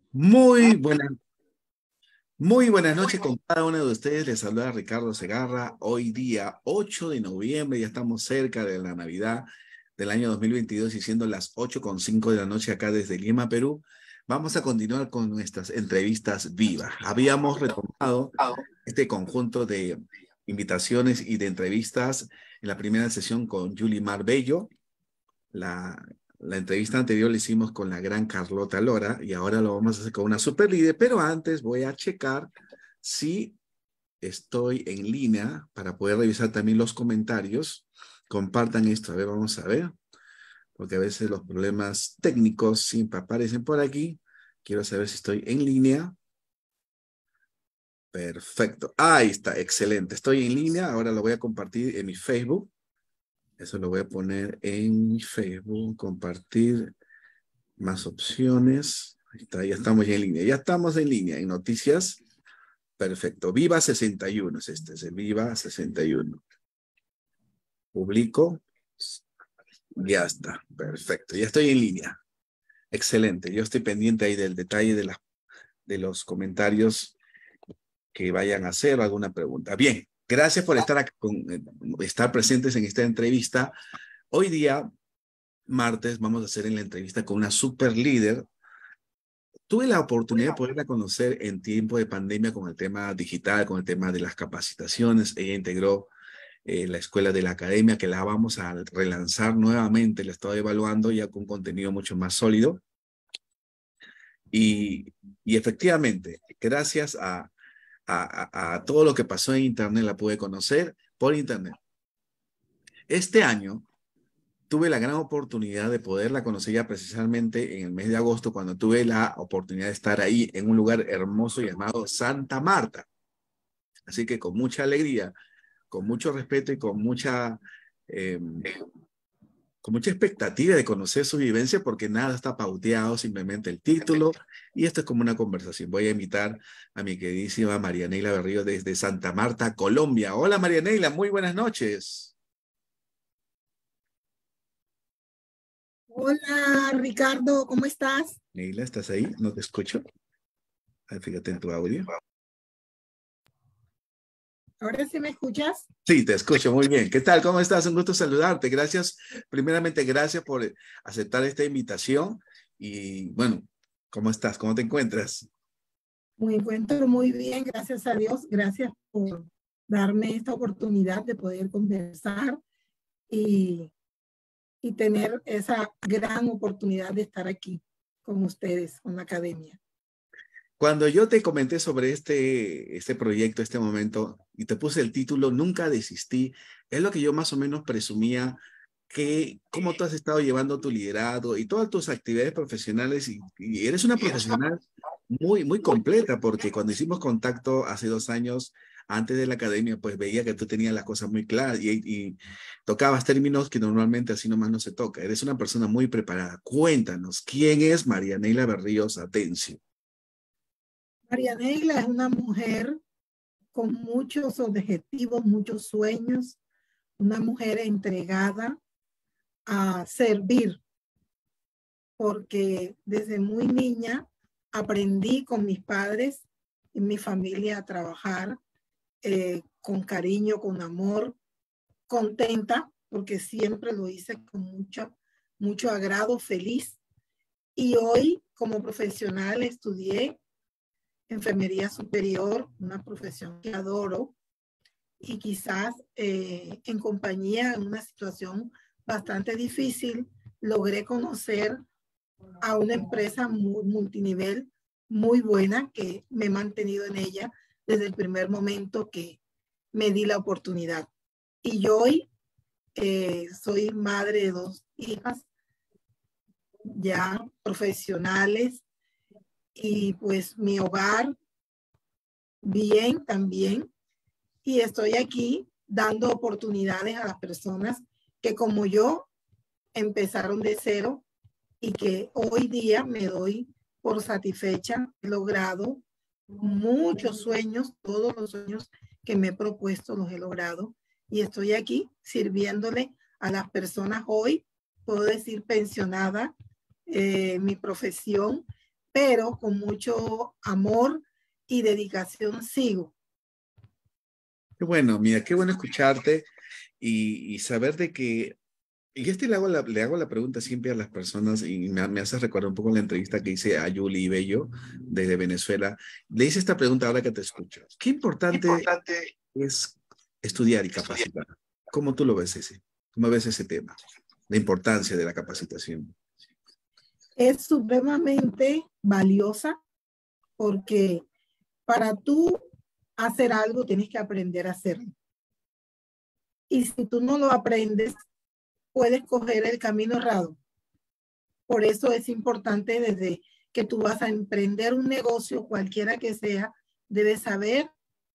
Muy buenas, muy buenas noches con cada uno de ustedes. Les saluda Ricardo Segarra. Hoy día 8 de noviembre, ya estamos cerca de la Navidad del año 2022 y siendo las 8:05 de la noche acá desde Lima, Perú. Vamos a continuar con nuestras entrevistas vivas. Habíamos retomado este conjunto de invitaciones y de entrevistas en la primera sesión con Julie Marbello. La, la entrevista anterior la hicimos con la gran Carlota Lora y ahora lo vamos a hacer con una super líder, pero antes voy a checar si estoy en línea para poder revisar también los comentarios. Compartan esto, a ver, vamos a ver, porque a veces los problemas técnicos siempre aparecen por aquí. Quiero saber si estoy en línea. Perfecto. Ahí está, excelente. Estoy en línea. Ahora lo voy a compartir en mi Facebook. Eso lo voy a poner en mi Facebook. Compartir. Más opciones. Ahí está, ya estamos ya en línea. Ya estamos en línea en noticias. Perfecto. Viva 61 es este, es el Viva 61. Publico. Ya está. Perfecto. Ya estoy en línea. Excelente. Yo estoy pendiente ahí del detalle de los comentarios que vayan a hacer alguna pregunta. Bien. Gracias por estar, estar presentes en esta entrevista. Hoy día, martes, vamos a hacer en la entrevista con una super líder. Tuve la oportunidad de poderla conocer en tiempo de pandemia con el tema digital, con el tema de las capacitaciones. Ella integró la escuela de la academia, que la vamos a relanzar nuevamente. La estoy evaluando ya con contenido mucho más sólido. Y, y efectivamente, gracias a todo lo que pasó en Internet, la pude conocer por Internet. Este año tuve la gran oportunidad de poderla conocer ya precisamente en el mes de agosto, cuando tuve la oportunidad de estar ahí en un lugar hermoso llamado Santa Marta. Así que con mucha alegría, con mucho respeto y eh, con mucha expectativa de conocer su vivencia, porque nada está pauteado, simplemente el título. Y esto es como una conversación. Voy a invitar a mi queridísima Marianela Berrío desde Santa Marta, Colombia. Hola Marianela, muy buenas noches. Hola Ricardo, ¿cómo estás? Neila, ¿estás ahí? No te escucho. Ah, fíjate en tu audio. ¿Ahora sí me escuchas? Sí, te escucho muy bien. ¿Qué tal? ¿Cómo estás? Un gusto saludarte. Gracias, primeramente, gracias por aceptar esta invitación. Y bueno, ¿cómo estás? ¿Cómo te encuentras? Me encuentro muy bien, gracias a Dios. Gracias por darme esta oportunidad de poder conversar y, y tener esa gran oportunidad de estar aquí con ustedes, con la academia. Cuando yo te comenté sobre este proyecto, este momento, y te puse el título, Nunca desistí, es lo que yo más o menos presumía que cómo tú has estado llevando tu liderazgo y todas tus actividades profesionales y eres una profesional muy, muy completa, porque cuando hicimos contacto hace 2 años, antes de la academia, pues veía que tú tenías las cosas muy claras y tocabas términos que normalmente así nomás no se toca. Eres una persona muy preparada. Cuéntanos, ¿quién es Marianela Berríos Atencio? María Neila es una mujer con muchos objetivos, muchos sueños, una mujer entregada a servir, porque desde muy niña aprendí con mis padres y mi familia a trabajar con cariño, con amor, contenta, porque siempre lo hice con mucho agrado, feliz. Y hoy, como profesional, estudié enfermería superior, una profesión que adoro, y quizás en compañía, en una situación bastante difícil, logré conocer a una empresa multinivel muy buena que me he mantenido en ella desde el primer momento que me di la oportunidad. Y yo hoy soy madre de 2 hijas ya profesionales y pues mi hogar bien también. Y estoy aquí dando oportunidades a las personas que como yo empezaron de cero y que hoy día me doy por satisfecha. He logrado muchos sueños, todos los sueños que me he propuesto los he logrado y estoy aquí sirviéndole a las personas hoy, puedo decir pensionada, mi profesión pero con mucho amor y dedicación sigo. Qué bueno, mira, qué bueno escucharte y saber de que, y le hago la pregunta siempre a las personas y me hace recordar un poco la entrevista que hice a Yuli Bello desde Venezuela. Le hice esta pregunta ahora que te escucho. ¿Qué importante es estudiar y capacitar? ¿Cómo tú lo ves ese? ¿Cómo ves ese tema? La importancia de la capacitación. Es supremamente valiosa porque para tú hacer algo tienes que aprender a hacerlo. Y si tú no lo aprendes, puedes coger el camino errado. Por eso es importante desde que tú vas a emprender un negocio, cualquiera que sea, debes saber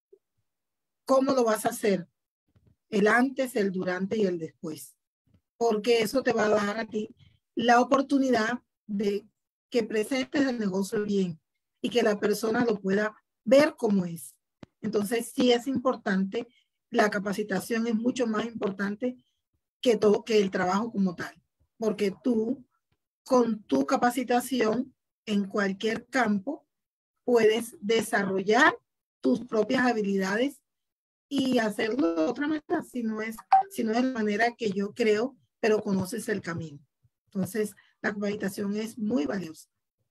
cómo lo vas a hacer, el antes, el durante y el después, porque eso te va a dar a ti la oportunidad de que presentes el negocio bien y que la persona lo pueda ver como es. Entonces, sí es importante, la capacitación es mucho más importante que, todo, que el trabajo como tal, porque tú con tu capacitación en cualquier campo puedes desarrollar tus propias habilidades y hacerlo de otra manera, si no es la manera que yo creo, pero conoces el camino. Entonces, la capacitación es muy valiosa.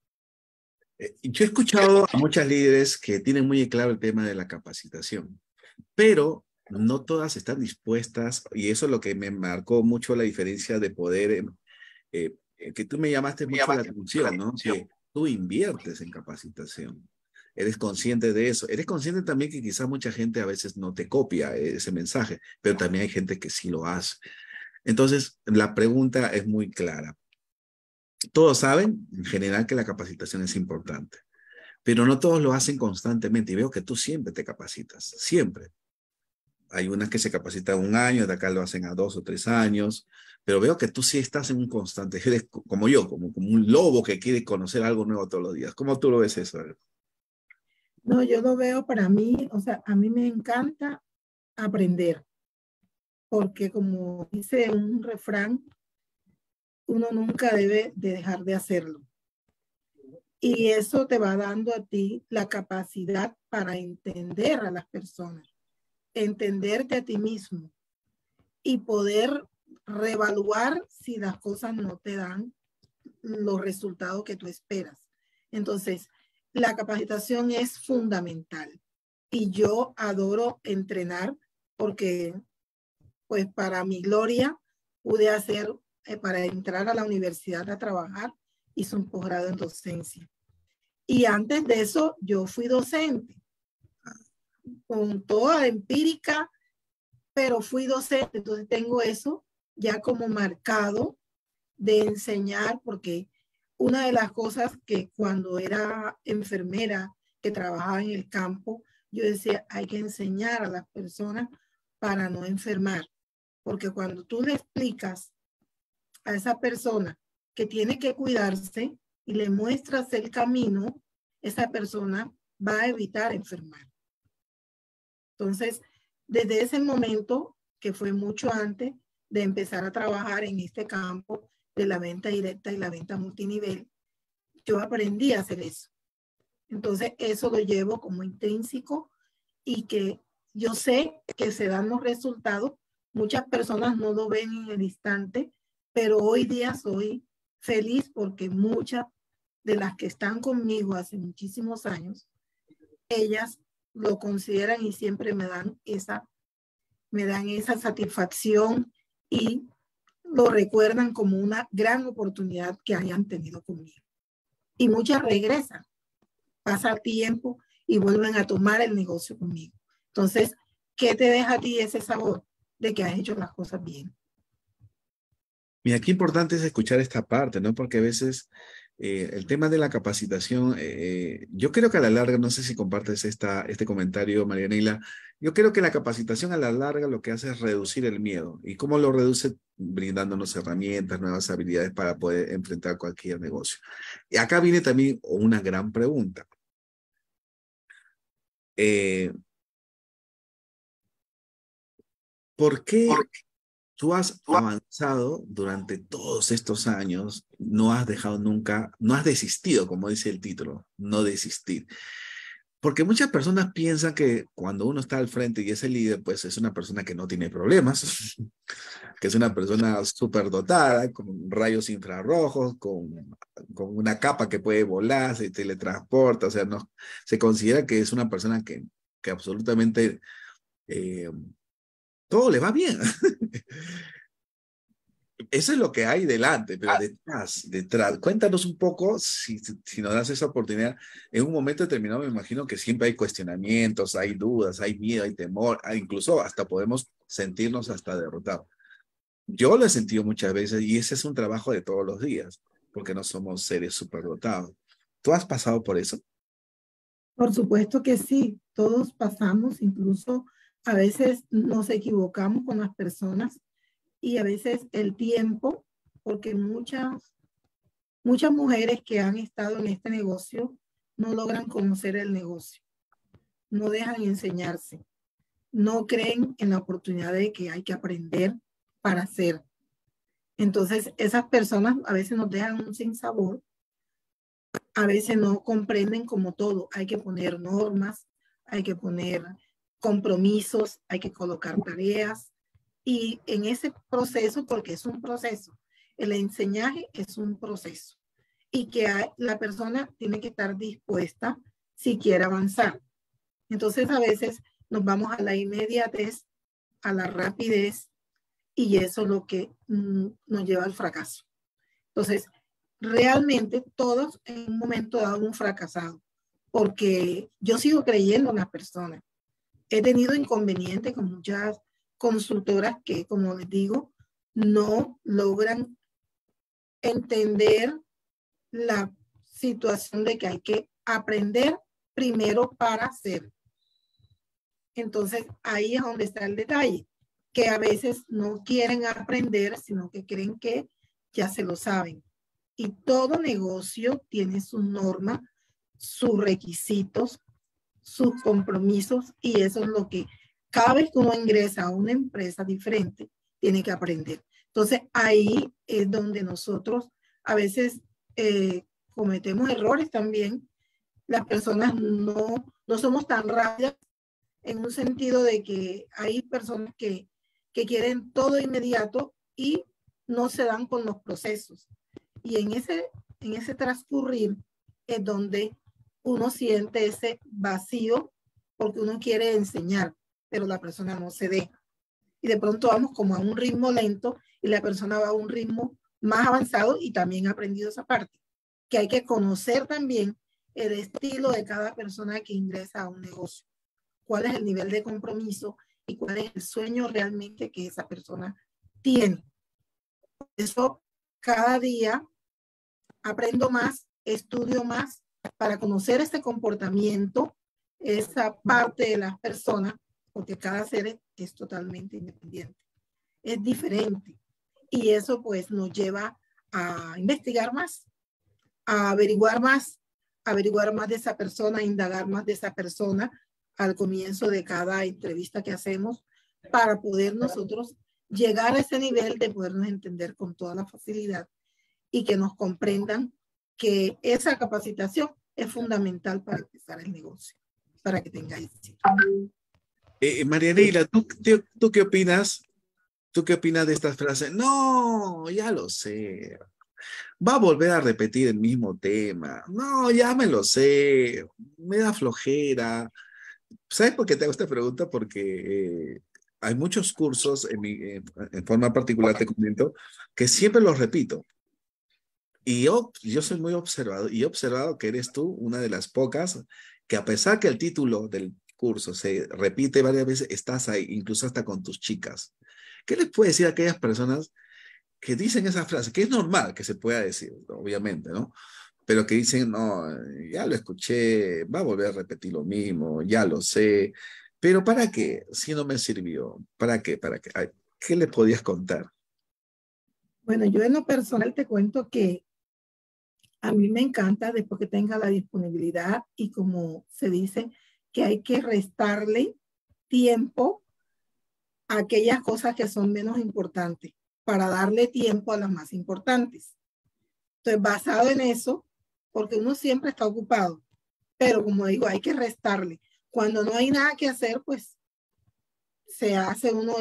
Yo he escuchado a muchas líderes que tienen muy claro el tema de la capacitación, pero no todas están dispuestas, y eso es lo que me marcó mucho la diferencia de poder, que tú me llamaste mucho la atención, ¿no? Que tú inviertes en capacitación. Eres consciente de eso. Eres consciente también que quizás mucha gente a veces no te copia ese mensaje, pero también hay gente que sí lo hace. Entonces, la pregunta es muy clara. Todos saben, en general, que la capacitación es importante, pero no todos lo hacen constantemente. Y veo que tú siempre te capacitas, siempre. Hay unas que se capacitan un año, de acá lo hacen a 2 o 3 años, pero veo que tú sí estás en un constante, eres como yo, como un lobo que quiere conocer algo nuevo todos los días. ¿Cómo tú lo ves eso? No, yo lo veo para mí, o sea, a mí me encanta aprender, porque como dice un refrán, uno nunca debe de dejar de hacerlo. Y eso te va dando a ti la capacidad para entender a las personas, entenderte a ti mismo y poder reevaluar si las cosas no te dan los resultados que tú esperas. Entonces, la capacitación es fundamental y yo adoro entrenar porque, pues, para mi gloria pude hacer, para entrar a la universidad a trabajar, hice un posgrado en docencia. Y antes de eso, yo fui docente, con toda empírica, pero fui docente, entonces tengo eso ya como marcado de enseñar, porque una de las cosas que cuando era enfermera, que trabajaba en el campo, yo decía, hay que enseñar a las personas para no enfermar, porque cuando tú le explicas a esa persona que tiene que cuidarse y le muestras el camino, esa persona va a evitar enfermar. Entonces, desde ese momento, que fue mucho antes de empezar a trabajar en este campo de la venta directa y la venta multinivel, yo aprendí a hacer eso. Entonces, eso lo llevo como intrínseco y que yo sé que se dan los resultados. Muchas personas no lo ven en el instante, pero hoy día soy feliz porque muchas de las que están conmigo hace muchísimos años, ellas lo consideran y siempre me dan esa satisfacción y lo recuerdan como una gran oportunidad que hayan tenido conmigo. Y muchas regresan, pasa tiempo y vuelven a tomar el negocio conmigo. Entonces, ¿qué te deja a ti ese sabor de que has hecho las cosas bien? Mira, qué importante es escuchar esta parte, ¿no? Porque a veces el tema de la capacitación, yo creo que a la larga, no sé si compartes este comentario, Marianela, yo creo que la capacitación a la larga lo que hace es reducir el miedo. ¿Y cómo lo reduce? Brindándonos herramientas, nuevas habilidades para poder enfrentar cualquier negocio. Y acá viene también una gran pregunta. Eh, ¿Por qué Tú has avanzado durante todos estos años, no has dejado nunca, no has desistido, como dice el título, no desistir. Porque muchas personas piensan que cuando uno está al frente y es el líder, pues es una persona que no tiene problemas, que es una persona súper dotada, con rayos infrarrojos, con una capa que puede volar, se teletransporta, o sea, no, se considera que es una persona que absolutamente eh, todo le va bien. Eso es lo que hay delante, pero detrás, cuéntanos un poco, si nos das esa oportunidad, en un momento determinado me imagino que siempre hay cuestionamientos, hay dudas, hay miedo, hay temor, incluso hasta podemos sentirnos hasta derrotados. Yo lo he sentido muchas veces y ese es un trabajo de todos los días, porque no somos seres superdotados. ¿Tú has pasado por eso? Por supuesto que sí, todos pasamos, incluso a veces nos equivocamos con las personas y a veces el tiempo, porque muchas mujeres que han estado en este negocio no logran conocer el negocio, no dejan enseñarse, no creen en la oportunidad de que hay que aprender para hacer. Entonces, esas personas a veces nos dejan un sinsabor, a veces no comprenden como todo. Hay que poner normas, hay que poner compromisos, hay que colocar tareas. Y en ese proceso, porque es un proceso, el enseñaje es un proceso y que la persona tiene que estar dispuesta si quiere avanzar. Entonces, a veces nos vamos a la inmediatez, a la rapidez, y eso es lo que nos lleva al fracaso. Entonces, realmente todos en un momento dado hemos fracasado, porque yo sigo creyendo en las personas. He tenido inconvenientes con muchas consultoras que, como les digo, no logran entender la situación de que hay que aprender primero para hacer. Entonces, ahí es donde está el detalle, que a veces no quieren aprender, sino que creen que ya se lo saben. Y todo negocio tiene sus normas, sus requisitos, sus compromisos, y eso es lo que cada vez que uno ingresa a una empresa diferente, tiene que aprender. Entonces, ahí es donde nosotros a veces cometemos errores también. Las personas no somos tan rápidas en un sentido de que hay personas que quieren todo inmediato y no se dan con los procesos. Y en ese transcurrir es donde uno siente ese vacío porque uno quiere enseñar, pero la persona no se deja. Y de pronto vamos como a un ritmo lento y la persona va a un ritmo más avanzado y también ha aprendido esa parte, que hay que conocer también el estilo de cada persona que ingresa a un negocio, cuál es el nivel de compromiso y cuál es el sueño realmente que esa persona tiene. Eso cada día aprendo más, estudio más para conocer este comportamiento, esa parte de las personas, porque cada ser es totalmente independiente, es diferente. Y eso pues nos lleva a investigar más, a averiguar más de esa persona, indagar más de esa persona al comienzo de cada entrevista que hacemos para poder nosotros llegar a ese nivel de podernos entender con toda la facilidad y que nos comprendan que esa capacitación es fundamental para empezar el negocio, para que tenga éxito. María Neila, ¿tú qué opinas? ¿Tú qué opinas de estas frases? No, ya lo sé. Va a volver a repetir el mismo tema. No, ya me lo sé. Me da flojera. ¿Sabes por qué te hago esta pregunta? Porque hay muchos cursos, en forma particular te comento, que siempre los repito. Y yo soy muy observado y he observado que eres tú una de las pocas que a pesar que el título del curso se repite varias veces, estás ahí, incluso hasta con tus chicas. ¿Qué les puedes decir a aquellas personas que dicen esa frase? Que es normal que se pueda decir, obviamente, ¿no? Pero que dicen, no, ya lo escuché, va a volver a repetir lo mismo, ya lo sé, pero ¿para qué? Si no me sirvió, ¿para qué? ¿Para qué? Ay, ¿qué le podías contar? Bueno, yo en lo personal te cuento que a mí me encanta después que tenga la disponibilidad y como se dice, que hay que restarle tiempo aquellas cosas que son menos importantes para darle tiempo a las más importantes. Entonces, basado en eso, porque uno siempre está ocupado, pero como digo, hay que restarle. Cuando no hay nada que hacer, pues se hace uno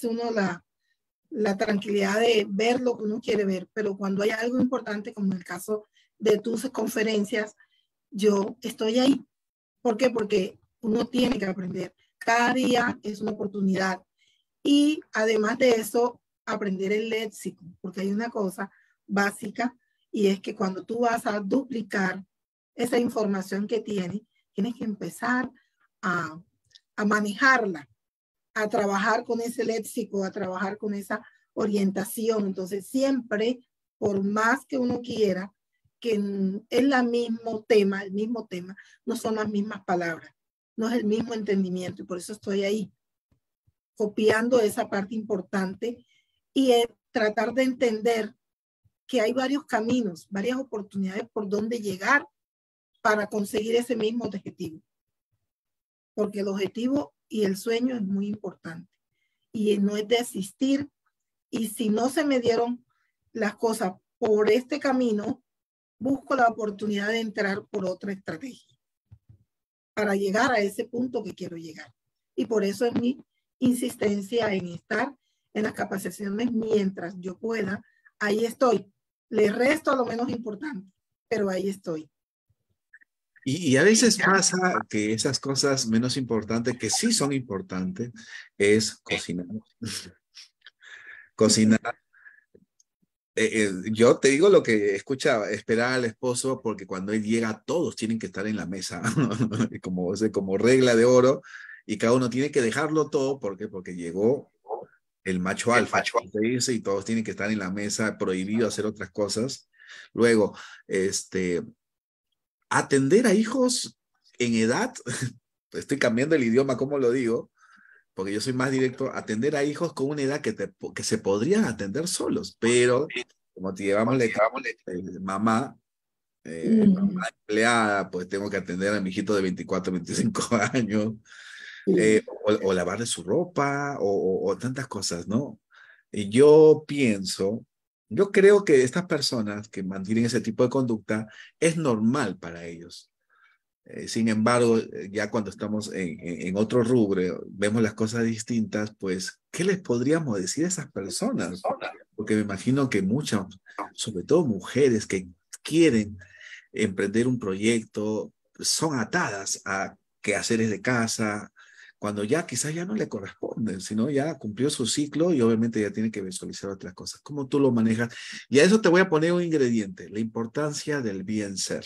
la tranquilidad de ver lo que uno quiere ver, pero cuando hay algo importante, como en el caso de tus conferencias, yo estoy ahí. ¿Por qué? Porque uno tiene que aprender. Cada día es una oportunidad. Y además de eso, aprender el léxico, porque hay una cosa básica y es que cuando tú vas a duplicar esa información que tienes que empezar a, a manejarla, a trabajar con ese léxico, a trabajar con esa orientación. Entonces, siempre, por más que uno quiera, que es el mismo tema, no son las mismas palabras, no es el mismo entendimiento. Y por eso estoy ahí, copiando esa parte importante y tratar de entender que hay varios caminos, varias oportunidades por donde llegar para conseguir ese mismo objetivo. Porque el objetivo y el sueño es muy importante. Y no es desistir. Y si no se me dieron las cosas por este camino, busco la oportunidad de entrar por otra estrategia para llegar a ese punto que quiero llegar. Y por eso es mi insistencia en estar en las capacitaciones mientras yo pueda. Ahí estoy. Le resto a lo menos importante, pero ahí estoy. Y a veces pasa que esas cosas menos importantes, que sí son importantes, es cocinar. Cocinar. Yo te digo lo que escuchaba, esperar al esposo, porque cuando él llega, todos tienen que estar en la mesa, como regla de oro, y cada uno tiene que dejarlo todo, ¿por qué? Porque llegó el macho alfa, se dice, y todos tienen que estar en la mesa, prohibido hacer otras cosas. Luego, atender a hijos en edad, estoy cambiando el idioma, ¿cómo lo digo? Porque yo soy más directo, atender a hijos con una edad que se podrían atender solos, pero como te llevamos mamá, mamá empleada, pues tengo que atender a mi hijito de 24, 25 años, o lavarle su ropa, o tantas cosas, ¿no? Y yo creo que estas personas que mantienen ese tipo de conducta es normal para ellos. Sin embargo, ya cuando estamos en otro rubro, vemos las cosas distintas, pues, ¿qué les podríamos decir a esas personas? Porque me imagino que muchas, sobre todo mujeres que quieren emprender un proyecto, son atadas a quehaceres de casa, cuando ya quizás ya no le corresponde, sino ya cumplió su ciclo y obviamente ya tiene que visualizar otras cosas. ¿Cómo tú lo manejas? Y a eso te voy a poner un ingrediente, la importancia del bien ser,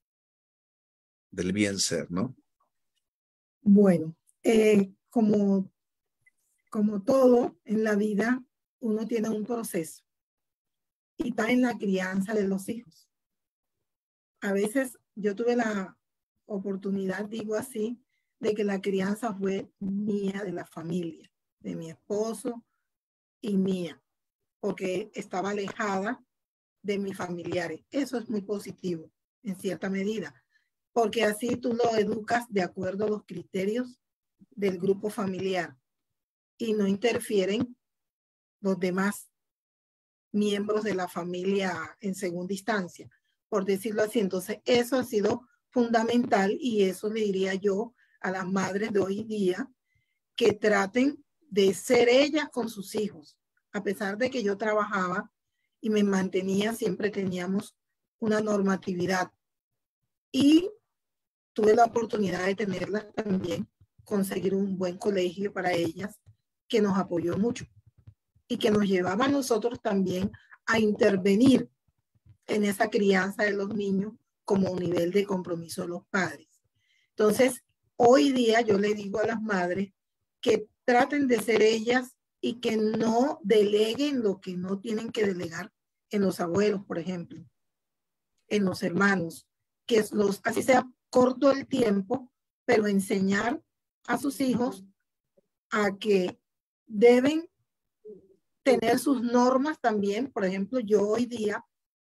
¿no? Bueno, como todo en la vida, uno tiene un proceso y está en la crianza de los hijos. A veces yo tuve la oportunidad, digo así, de que la crianza fue mía, de la familia, de mi esposo y mía, porque estaba alejada de mis familiares. Eso es muy positivo, en cierta medida, porque así tú lo educas de acuerdo a los criterios del grupo familiar y no interfieren los demás miembros de la familia en segunda instancia, por decirlo así. Entonces, eso ha sido fundamental y eso le diría yo a las madres de hoy día, que traten de ser ellas con sus hijos. A pesar de que yo trabajaba y me mantenía, siempre teníamos una normatividad y tuve la oportunidad de tenerlas también, conseguir un buen colegio para ellas que nos apoyó mucho y que nos llevaba a nosotros también a intervenir en esa crianza de los niños como un nivel de compromiso de los padres. Entonces, hoy día yo le digo a las madres que traten de ser ellas y que no deleguen lo que no tienen que delegar en los abuelos, por ejemplo, en los hermanos, que así sea corto el tiempo, pero enseñar a sus hijos a que deben tener sus normas también. Por ejemplo, yo hoy día,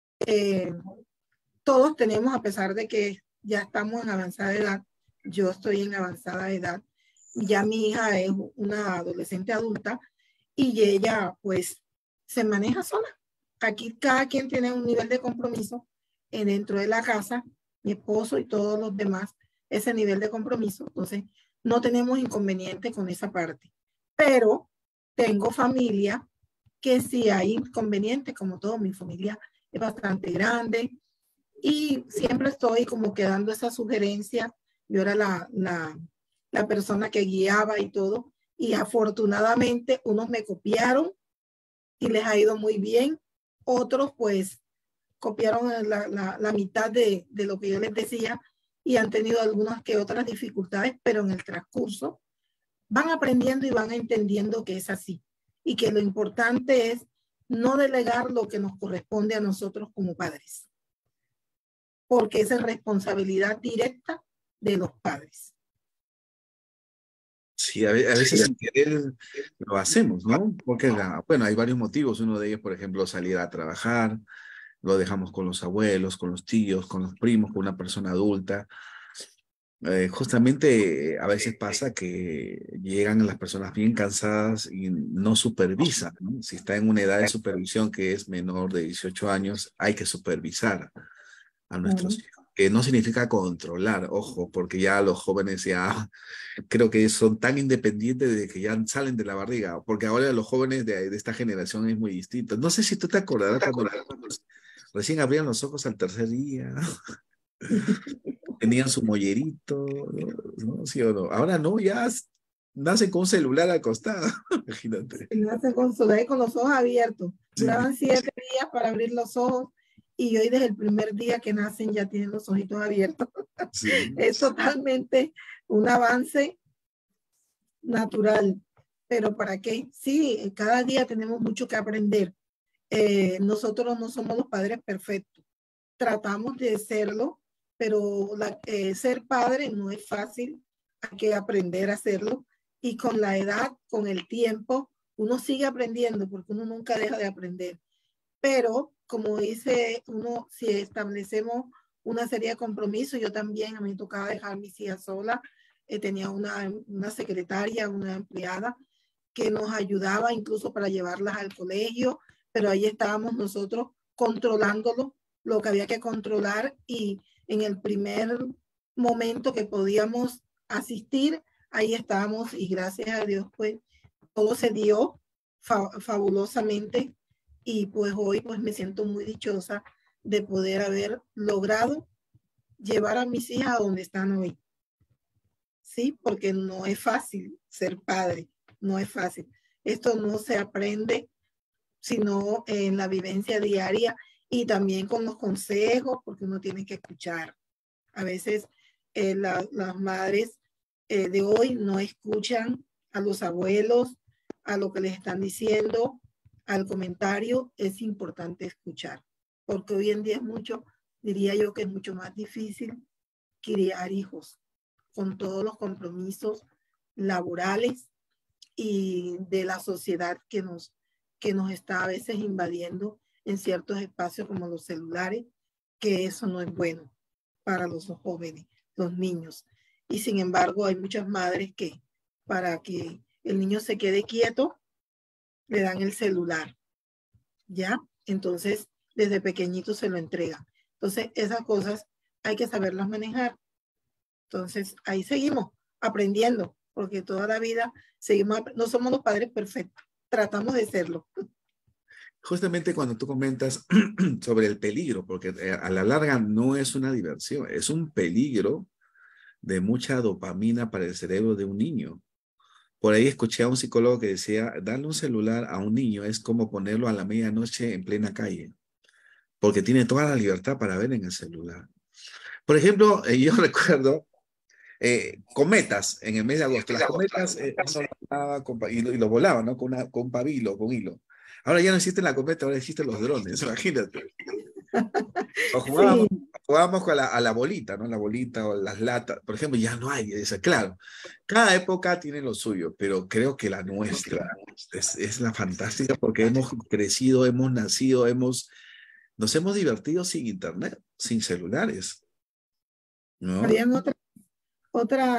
todos tenemos, a pesar de que ya estamos en avanzada edad, yo estoy en avanzada edad, Ya mi hija es una adolescente adulta y ella pues se maneja sola. Aquí cada quien tiene un nivel de compromiso dentro de la casa, mi esposo y todos los demás, ese nivel de compromiso. Entonces, no tenemos inconveniente con esa parte. Pero tengo familia que sí hay inconvenientes, como todo, mi familia es bastante grande y siempre estoy como que dando esa sugerencia. Yo era la persona que guiaba y todo, y afortunadamente unos me copiaron y les ha ido muy bien, otros pues copiaron la mitad de lo que yo les decía y han tenido algunas que otras dificultades, pero en el transcurso van aprendiendo y van entendiendo que es así y que lo importante es no delegar lo que nos corresponde a nosotros como padres, porque esa es responsabilidad directa de los padres. Sí, a veces sin querer lo hacemos, ¿no? Porque, bueno, hay varios motivos. Uno de ellos, por ejemplo, salir a trabajar, lo dejamos con los abuelos, con los tíos, con los primos, con una persona adulta. Justamente a veces pasa que llegan las personas bien cansadas y no supervisan, ¿no? Si está en una edad de supervisión que es menor de 18 años, hay que supervisar a nuestros hijos. Que no significa controlar, ojo, porque ya los jóvenes ya creo que son tan independientes de que ya salen de la barriga, porque ahora los jóvenes de esta generación es muy distinto. No sé si tú te acordarás cuando recién abrían los ojos al tercer día, tenían su mollerito, ¿no? ¿Sí o no? Ahora no, ya nacen con un celular al costado, imagínate. Nacen con los ojos abiertos. Sí, Duraban 7 días para abrir los ojos y hoy desde el primer día que nacen ya tienen los ojitos abiertos. sí. Es totalmente un avance natural. Pero ¿para qué? Sí, cada día tenemos mucho que aprender. Nosotros no somos los padres perfectos. Tratamos de serlo, pero ser padre no es fácil. Hay que aprender a hacerlo. Y con la edad, con el tiempo, uno sigue aprendiendo porque uno nunca deja de aprender. Pero como dice uno, si establecemos una serie de compromisos, yo también, a mí me tocaba dejar a mis hijas solas, tenía una secretaria, una empleada que nos ayudaba incluso para llevarlas al colegio, pero ahí estábamos nosotros controlándolo, lo que había que controlar y en el primer momento que podíamos asistir, ahí estábamos y gracias a Dios pues todo se dio fabulosamente y pues hoy pues me siento muy dichosa de poder haber logrado llevar a mis hijas a donde están hoy. Sí, porque no es fácil ser padre, no es fácil. Esto no se aprende sino en la vivencia diaria y también con los consejos, porque uno tiene que escuchar. A veces las madres de hoy no escuchan a los abuelos, a lo que les están diciendo, al comentario. Es importante escuchar, porque hoy en día es mucho, diría yo que es mucho más difícil criar hijos con todos los compromisos laborales y de la sociedad que nos está a veces invadiendo en ciertos espacios como los celulares, que eso no es bueno para los jóvenes, los niños. Y sin embargo, hay muchas madres que para que el niño se quede quieto, le dan el celular, ¿ya? Entonces, desde pequeñito se lo entregan. Entonces, esas cosas hay que saberlas manejar. Entonces, ahí seguimos aprendiendo, porque toda la vida seguimos, no somos los padres perfectos, tratamos de serlo. Justamente cuando tú comentas sobre el peligro, porque a la larga no es una diversión, es un peligro de mucha dopamina para el cerebro de un niño. Por ahí escuché a un psicólogo que decía, darle un celular a un niño es como ponerlo a la medianoche en plena calle, porque tiene toda la libertad para ver en el celular. Por ejemplo, yo recuerdo cometas en el mes de agosto. Las cometas uno volaba y lo volaba, ¿no? Con pabilo, con hilo. Ahora ya no existe la cometa, ahora existen los drones, imagínate. O Sí, jugábamos con a la bolita, ¿no? La bolita o las latas. Por ejemplo, ya no hay esa. Claro, cada época tiene lo suyo, pero creo que la nuestra es la fantástica porque hemos crecido, hemos nacido, nos hemos divertido sin internet, sin celulares, ¿no? habían otras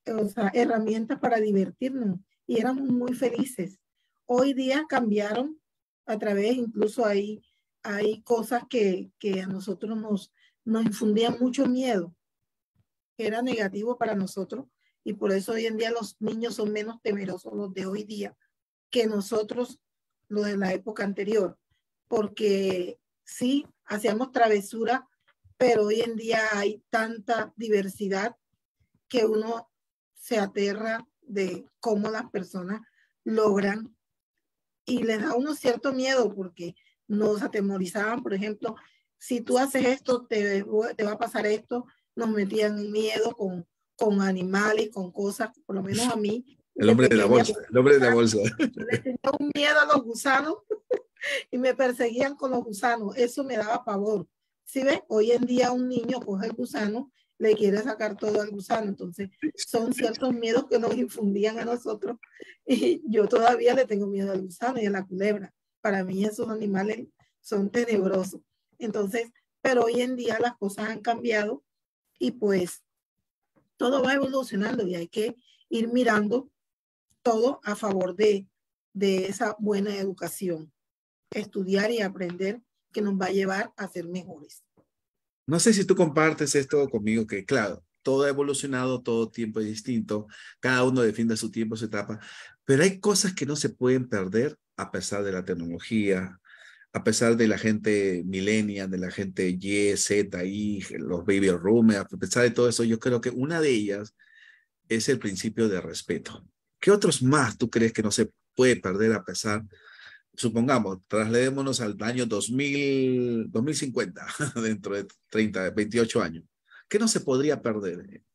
o sea, herramientas para divertirnos y éramos muy felices. Hoy día cambiaron a través, incluso hay cosas que a nosotros nos infundían mucho miedo, que era negativo para nosotros, y por eso hoy en día los niños son menos temerosos, los de hoy día, que nosotros, los de la época anterior, porque sí, hacíamos travesura, pero hoy en día hay tanta diversidad que uno se aterra de cómo las personas logran y les da a uno cierto miedo porque nos atemorizaban, por ejemplo, si tú haces esto, te va a pasar esto, nos metían miedo con animales, con cosas, por lo menos a mí, El de hombre de la pequeña, bolsa, el hombre de la bolsa. le tenía un miedo a los gusanos y me perseguían con los gusanos, eso me daba pavor. Si ves, hoy en día un niño coge el gusano, le quiere sacar todo al gusano, entonces son ciertos miedos que nos infundían a nosotros y yo todavía le tengo miedo al gusano y a la culebra. Para mí esos animales son tenebrosos. Entonces, pero hoy en día las cosas han cambiado y pues todo va evolucionando y hay que ir mirando todo a favor de esa buena educación, estudiar y aprender que nos va a llevar a ser mejores. No sé si tú compartes esto conmigo, que claro, todo ha evolucionado, todo tiempo es distinto, cada uno defiende su tiempo, su etapa, pero hay cosas que no se pueden perder a pesar de la tecnología, a pesar de la gente millennial, de la gente Y, Z, I, los baby boomers, a pesar de todo eso, yo creo que una de ellas es el principio de respeto. ¿Qué otros más tú crees que no se puede perder a pesar? Supongamos, trasladémonos al año 2050, dentro de 30, 28 años. ¿Qué no se podría perder?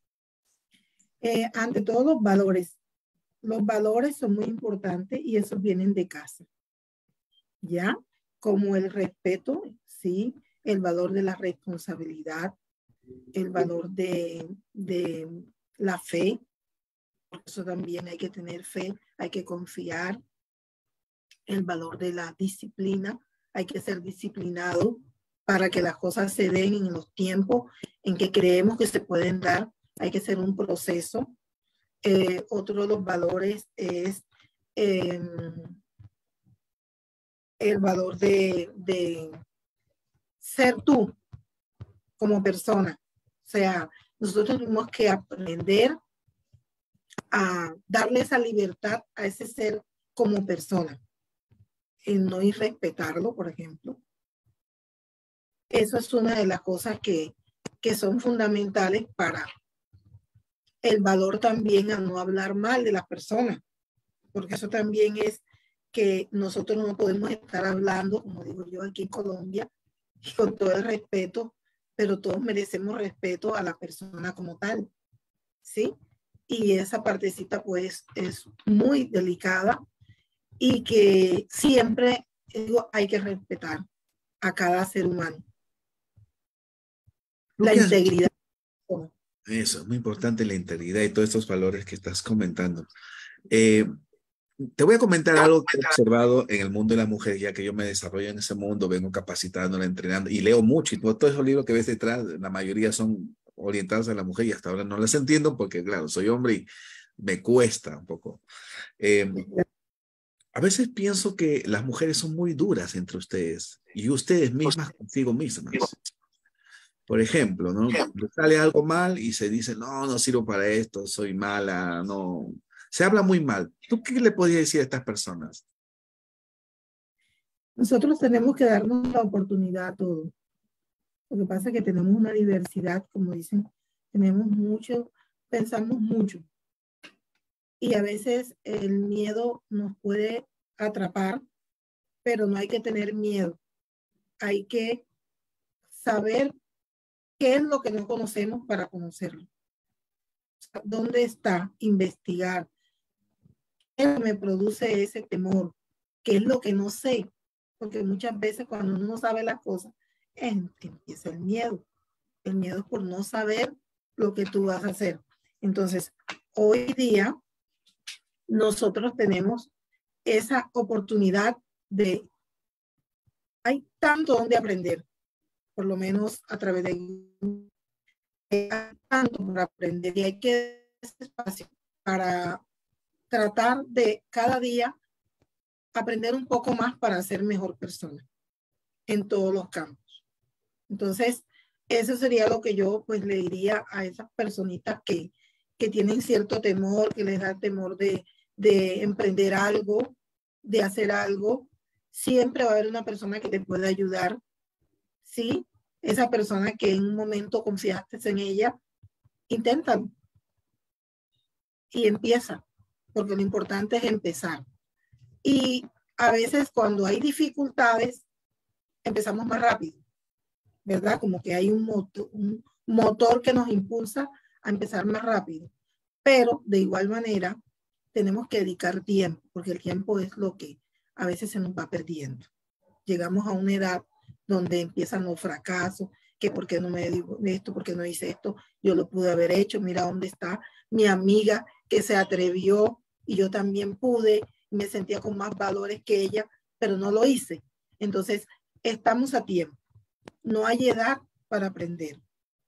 Ante todo, los valores. Los valores son muy importantes y esos vienen de casa, ¿ya? Como el respeto, ¿sí? El valor de la responsabilidad, el valor de la fe, por eso también hay que tener fe, hay que confiar, el valor de la disciplina, hay que ser disciplinado para que las cosas se den en los tiempos en que creemos que se pueden dar, hay que hacer un proceso. Otro de los valores es eh, el valor de ser tú como persona. O sea, nosotros tenemos que aprender a darle esa libertad a ese ser como persona, en no irrespetarlo, por ejemplo. Eso es una de las cosas que son fundamentales para el valor también a no hablar mal de las personas, porque eso también es que nosotros no podemos estar hablando, como digo yo, aquí en Colombia, con todo el respeto, pero todos merecemos respeto a la persona como tal, ¿sí? Y esa partecita pues es muy delicada y que siempre digo, hay que respetar a cada ser humano. ¿Tú La qué has visto? integridad. Eso, es muy importante la integridad y todos estos valores que estás comentando. Eh, Te voy a comentar algo que he observado en el mundo de la mujer, ya que yo me desarrollo en ese mundo, vengo capacitándola, entrenando y leo mucho. Y todos esos libros que ves detrás, la mayoría son orientados a la mujer y hasta ahora no las entiendo porque, claro, soy hombre y me cuesta un poco. Eh, a veces pienso que las mujeres son muy duras entre ustedes y ustedes mismas consigo mismas. Por ejemplo, ¿no? Le sale algo mal y se dice, no, no sirvo para esto, soy mala, no. Se habla muy mal. ¿Tú qué le podías decir a estas personas? Nosotros tenemos que darnos la oportunidad a todo. Lo que pasa es que tenemos una diversidad, como dicen, tenemos mucho, pensamos mucho. Y a veces el miedo nos puede atrapar, pero no hay que tener miedo. Hay que saber qué es lo que no conocemos para conocerlo. O sea, ¿dónde está? Investigar. ¿Qué es lo que me produce ese temor? ¿Qué es lo que no sé? Porque muchas veces cuando uno no sabe las cosas, empieza el miedo. El miedo es por no saber lo que tú vas a hacer. Entonces, hoy día nosotros tenemos esa oportunidad de, hay tanto donde aprender, por lo menos a través de tanto para aprender y hay que ese espacio para tratar de cada día aprender un poco más para ser mejor persona en todos los campos. Entonces, eso sería lo que yo pues le diría a esas personitas que tienen cierto temor, que les da temor de emprender algo, de hacer algo. Siempre va a haber una persona que te pueda ayudar, ¿sí? Esa persona que en un momento confiaste en ella, inténtalo y empieza, porque lo importante es empezar. Y a veces cuando hay dificultades, empezamos más rápido, ¿verdad? Como que hay un motor que nos impulsa a empezar más rápido. Pero de igual manera, tenemos que dedicar tiempo, porque el tiempo es lo que a veces se nos va perdiendo. Llegamos a una edad donde empiezan los fracasos, que por qué no me digo esto, por qué no hice esto, yo lo pude haber hecho, mira dónde está mi amiga que se atrevió y yo también pude, me sentía con más valores que ella, pero no lo hice. Entonces, estamos a tiempo, no hay edad para aprender.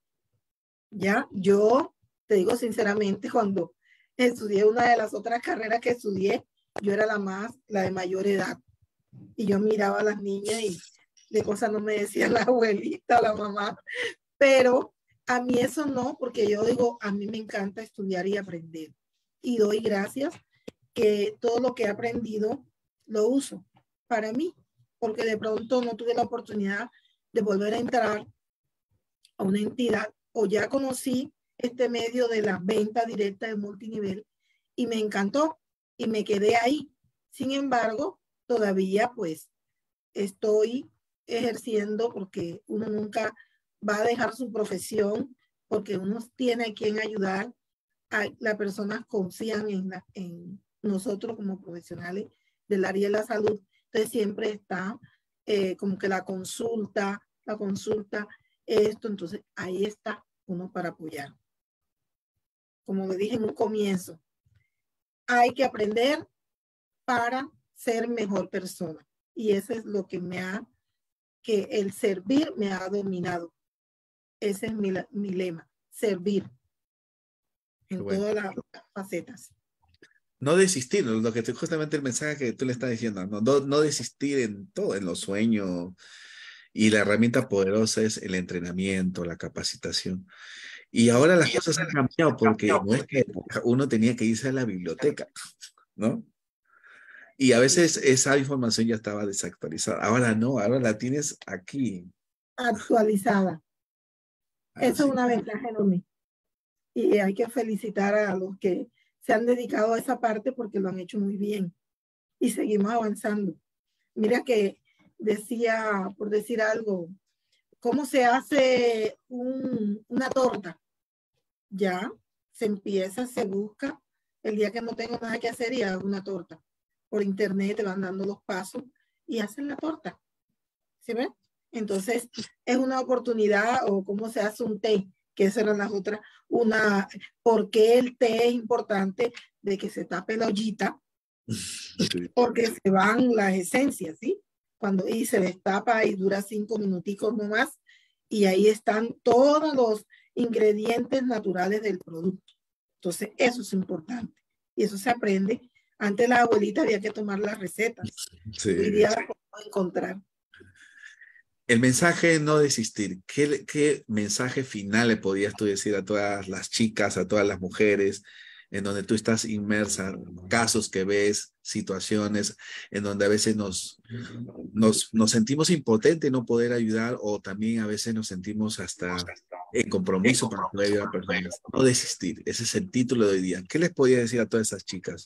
Ya, yo te digo sinceramente, cuando estudié una de las otras carreras que estudié, yo era la de mayor edad. Y yo miraba a las niñas y de cosas no me decía la abuelita, la mamá. Pero a mí eso no, porque yo digo, a mí me encanta estudiar y aprender. Y doy gracias que todo lo que he aprendido lo uso para mí, porque de pronto no tuve la oportunidad de volver a entrar a una entidad o ya conocí este medio de la venta directa de multinivel y me encantó y me quedé ahí. Sin embargo, todavía pues estoy ejerciendo porque uno nunca va a dejar su profesión porque uno tiene a quien ayudar. Las personas confían en nosotros como profesionales del área de la salud. Entonces siempre está como que la consulta, esto. Entonces ahí está uno para apoyar. Como le dije en un comienzo, hay que aprender para ser mejor persona. Y eso es lo que que el servir me ha dominado. Ese es mi lema, servir en Bueno. todas las facetas. No desistir, lo que justamente el mensaje que tú le estás diciendo, no desistir en todo, en los sueños. Y la herramienta poderosa es el entrenamiento, la capacitación. Y ahora las cosas han cambiado porque en nuestra época uno tenía que irse a la biblioteca, ¿no? Y a veces esa información ya estaba desactualizada. Ahora no, ahora la tienes aquí. Actualizada. Eso es Así. una ventaja enorme. Y hay que felicitar a los que se han dedicado a esa parte porque lo han hecho muy bien. Y seguimos avanzando. Mira que decía, por decir algo, ¿cómo se hace una torta? Ya se empieza, se busca. El día que no tengo nada que hacer y hago una torta. Por internet te van dando los pasos y hacen la torta. ¿Sí ven? Entonces, es una oportunidad, o cómo se hace un té, que esas eran las otras, ¿por qué el té es importante de que se tape la ollita? Porque se van las esencias, ¿sí? Y se destapa y dura 5 minuticos nomás, y ahí están todos los ingredientes naturales del producto. Entonces, eso es importante. Y eso se aprende. Antes la abuelita había que tomar las recetas. Hoy Sí. día las podemos encontrar. El mensaje no desistir. ¿Qué mensaje final le podías tú decir a todas las chicas, a todas las mujeres, en donde tú estás inmersa, casos que ves, situaciones en donde a veces nos sentimos impotentes en no poder ayudar o también a veces nos sentimos hasta en compromiso para poder ayudar a personas? No desistir, ese es el título de hoy día. ¿Qué les podía decir a todas esas chicas?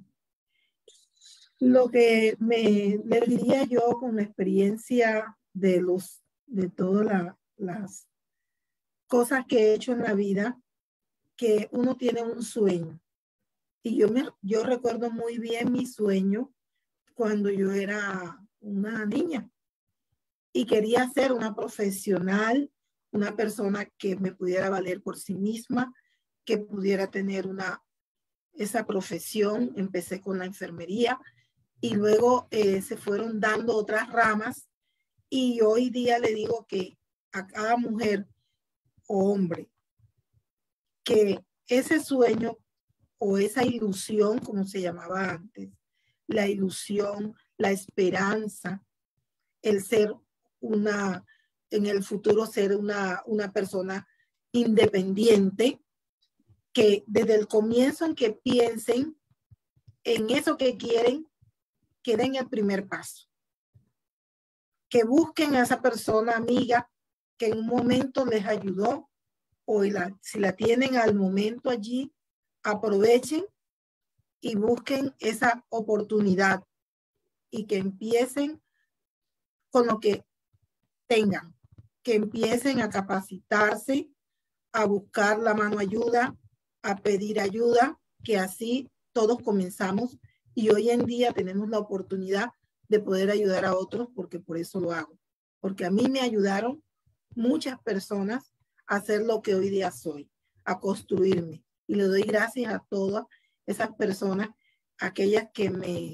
Lo que le diría yo con la experiencia de todas las cosas que he hecho en la vida, que uno tiene un sueño. Y yo recuerdo muy bien mi sueño cuando yo era una niña y quería ser una profesional, una persona que me pudiera valer por sí misma, que pudiera tener esa profesión. Empecé con la enfermería y luego se fueron dando otras ramas y hoy día le digo que a cada mujer o hombre que ese sueño o esa ilusión, como se llamaba antes, la ilusión, la esperanza, el ser en el futuro ser una persona independiente, que desde el comienzo en que piensen en eso que quieren, que den el primer paso. Que busquen a esa persona amiga que en un momento les ayudó, o si la tienen al momento allí, aprovechen y busquen esa oportunidad y que empiecen con lo que tengan, que empiecen a capacitarse, a buscar la mano ayuda, a pedir ayuda, que así todos comenzamos y hoy en día tenemos la oportunidad de poder ayudar a otros, porque por eso lo hago, porque a mí me ayudaron muchas personas a ser lo que hoy día soy, a construirme, y le doy gracias a todas esas personas, aquellas que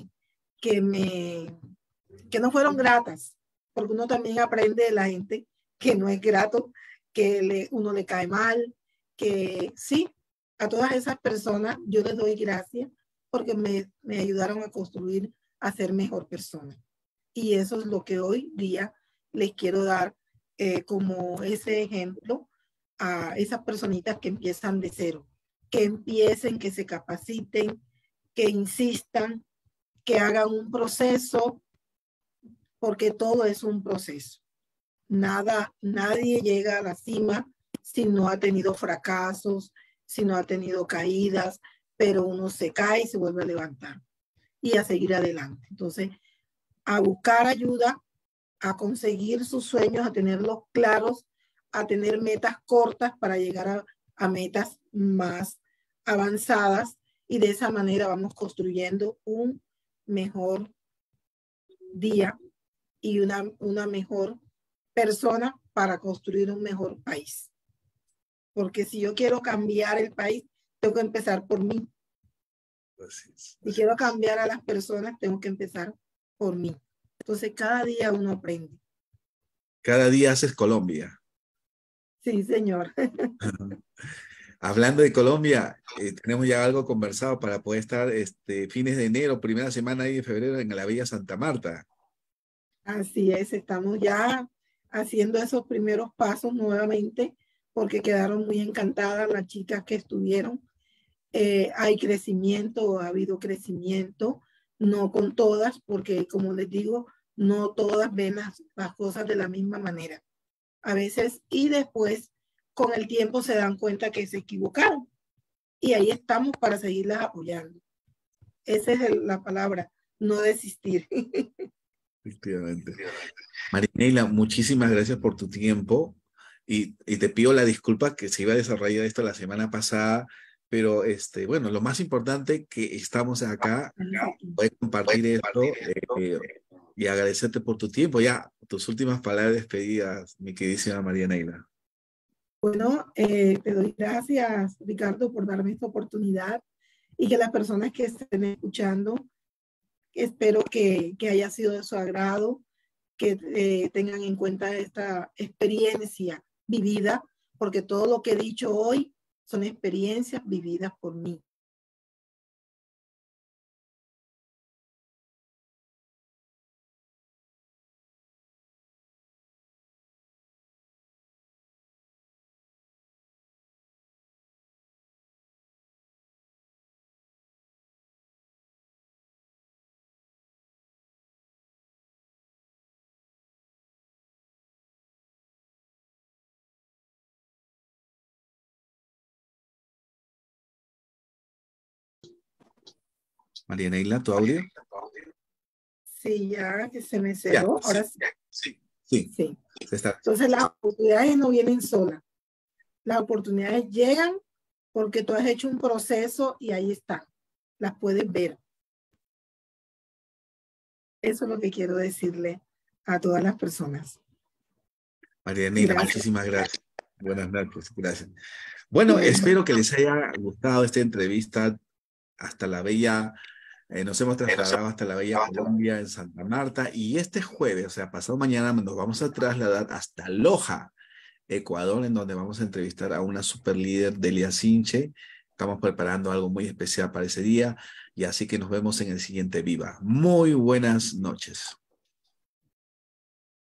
no fueron gratas, porque uno también aprende de la gente que no es grato, que uno le cae mal, que sí, a todas esas personas yo les doy gracias porque me ayudaron a construir, a ser mejor persona. Y eso es lo que hoy día les quiero dar como ese ejemplo a esas personitas que empiezan de cero, que empiecen, que se capaciten, que insistan, que hagan un proceso, porque todo es un proceso. Nadie llega a la cima si no ha tenido fracasos, si no ha tenido caídas, pero uno se cae y se vuelve a levantar y a seguir adelante. Entonces, a buscar ayuda, a conseguir sus sueños, a tenerlos claros, a tener metas cortas para llegar a metas más avanzadas, y de esa manera vamos construyendo un mejor día y una mejor persona para construir un mejor país. Porque si yo quiero cambiar el país, tengo que empezar por mí. Si quiero cambiar a las personas, tengo que empezar por mí. Entonces, cada día uno aprende. Cada día haces Colombia. Sí, señor. Hablando de Colombia, tenemos ya algo conversado para poder estar fines de enero, primera semana ahí de febrero en la Bella Santa Marta. Así es, estamos ya haciendo esos primeros pasos nuevamente porque quedaron muy encantadas las chicas que estuvieron. Hay crecimiento, ha habido crecimiento, no con todas, porque como les digo, no todas ven las cosas de la misma manera. A veces, y después, con el tiempo se dan cuenta que se equivocaron. Y ahí estamos para seguirlas apoyando. Esa es la palabra, no desistir. Efectivamente. Marianela, muchísimas gracias por tu tiempo y te pido la disculpa que se iba a desarrollar esto la semana pasada, pero bueno, lo más importante que estamos acá, poder compartir esto y agradecerte por tu tiempo. Ya, tus últimas palabras de despedidas, mi queridísima Marianela. Bueno, te doy gracias, Ricardo, por darme esta oportunidad y que las personas que estén escuchando, espero que haya sido de su agrado, que tengan en cuenta esta experiencia vivida, porque todo lo que he dicho hoy son experiencias vividas por mí. Marianela, ¿tu audio? Sí, ya que se me Ya, cerró, ahora sí. Sí. Sí. Está. Entonces las oportunidades no vienen solas. Las oportunidades llegan porque tú has hecho un proceso y ahí están. Las puedes ver. Eso es lo que quiero decirle a todas las personas. Marianela, muchísimas gracias. Buenas noches, gracias. Bueno, espero que les haya gustado esta entrevista hasta la bella, nos hemos trasladado hasta la bella Colombia en Santa Marta, y este jueves, o sea, pasado mañana, nos vamos a trasladar hasta Loja, Ecuador, en donde vamos a entrevistar a una super líder, Delia Sinche, Estamos preparando algo muy especial para ese día y así que nos vemos en el siguiente Viva. Muy buenas noches.